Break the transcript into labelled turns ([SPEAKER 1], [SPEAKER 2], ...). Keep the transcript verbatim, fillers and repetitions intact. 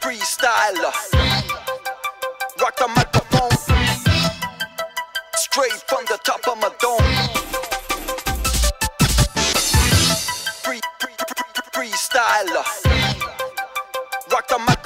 [SPEAKER 1] freestyler. Rock the microphone straight from the top of my dome. Free, free, free, freestyler. Rock the microphone.